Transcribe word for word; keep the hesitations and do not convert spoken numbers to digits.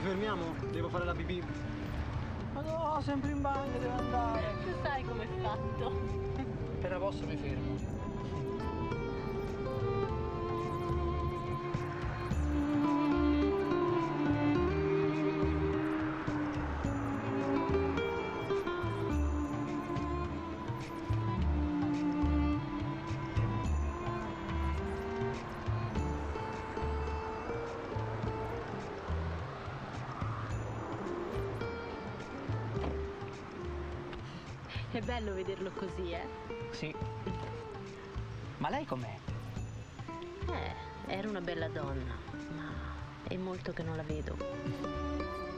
fermiamo? Devo fare la pipì. Ma no, sempre in bagno devo andare. Tu sai com'è fatto. Appena posso mi fermo. È bello vederlo così, eh? Sì. Ma lei com'è? Eh, era una bella donna, ma è molto che non la vedo.